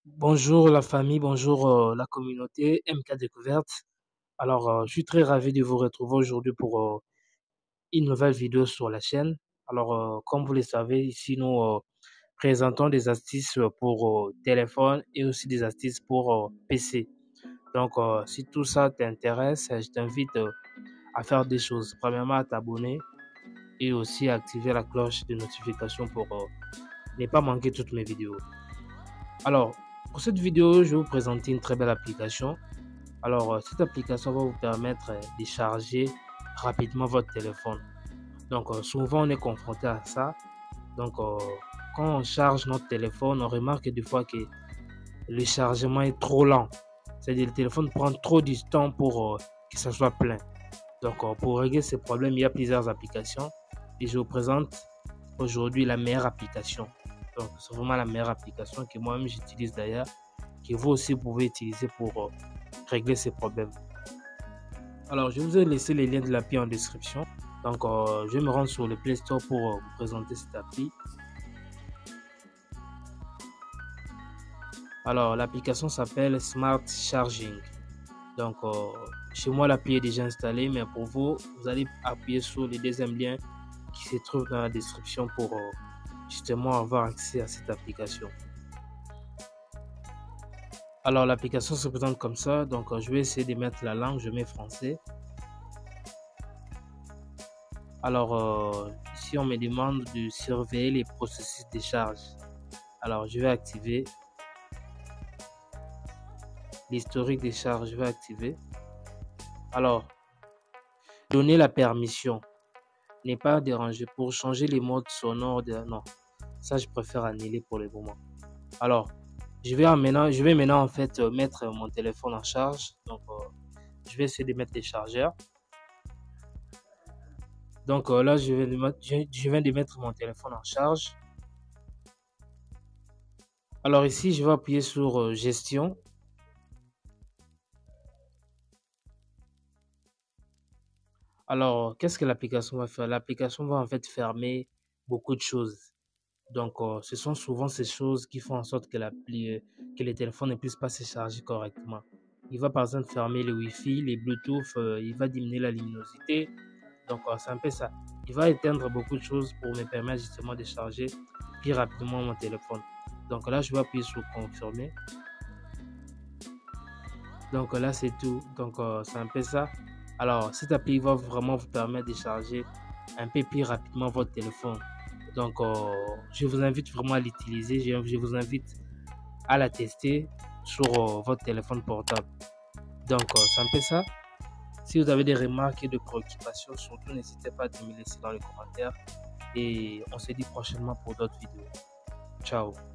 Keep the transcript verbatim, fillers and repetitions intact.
Bonjour la famille, bonjour euh, la communauté M K Découverte. Alors, euh, je suis très ravi de vous retrouver aujourd'hui pour euh, une nouvelle vidéo sur la chaîne. Alors, euh, comme vous le savez, ici nous euh, présentons des astuces pour euh, téléphone et aussi des astuces pour euh, P C. Donc, euh, si tout ça t'intéresse, je t'invite euh, à faire des choses. Premièrement, à t'abonner et aussi à activer la cloche de notification pour euh, ne pas manquer toutes mes vidéos. Alors, pour cette vidéo, je vais vous présenter une très belle application. Alors, euh, cette application va vous permettre euh, de charger rapidement votre téléphone. Donc, euh, souvent, on est confronté à ça. Donc, euh, quand on charge notre téléphone, on remarque des fois que le chargement est trop lent. C'est-à-dire que le téléphone prend trop du temps pour euh, que ça soit plein. Donc, euh, pour régler ces problèmes, il y a plusieurs applications. Et je vous présente aujourd'hui la meilleure application. Donc, c'est vraiment la meilleure application que moi-même j'utilise d'ailleurs, que vous aussi pouvez utiliser pour euh, régler ces problèmes. Alors, je vous ai laissé les liens de l'appli en description. Donc, euh, je vais me rendre sur le Play Store pour euh, vous présenter cette appli. Alors, l'application s'appelle Smart Charging. Donc, euh, chez moi, l'appli est déjà installée, mais pour vous, vous allez appuyer sur le deuxième lien qui se trouve dans la description pour euh, justement avoir accès à cette application. Alors, l'application se présente comme ça. Donc, euh, je vais essayer de mettre la langue. Je mets français. Alors, euh, ici, on me demande de surveiller les processus de charge. Alors, je vais activer l'historique des charges. Je vais activer. Alors, donner la permission. N'est pas déranger. Pour changer les modes sonores, de... non. Ça, je préfère annuler pour le moment. Alors, je vais maintenant, je vais maintenant en fait mettre mon téléphone en charge. Donc, euh, je vais essayer de mettre les chargeurs. Donc euh, là, je viens, de mettre, je, je viens de mettre mon téléphone en charge. Alors ici, je vais appuyer sur euh, gestion. Alors, qu'est-ce que l'application va faire? L'application va en fait fermer beaucoup de choses. Donc, euh, ce sont souvent ces choses qui font en sorte que, l'appli, euh, que le téléphone ne puisse pas se charger correctement. Il va par exemple fermer le Wi-Fi, les Bluetooth, euh, il va diminuer la luminosité. Donc, euh, c'est un peu ça. Il va éteindre beaucoup de choses pour me permettre justement de charger plus rapidement mon téléphone. Donc là, je vais appuyer sur confirmer. Donc là, c'est tout. Donc, euh, c'est un peu ça. Alors, cette appli va vraiment vous permettre de charger un peu plus rapidement votre téléphone. Donc, euh, je vous invite vraiment à l'utiliser. Je, je vous invite à la tester sur euh, votre téléphone portable. Donc, euh, c'est un peu ça. Si vous avez des remarques et des préoccupations, surtout n'hésitez pas à me laisser dans les commentaires. Et on se dit prochainement pour d'autres vidéos. Ciao.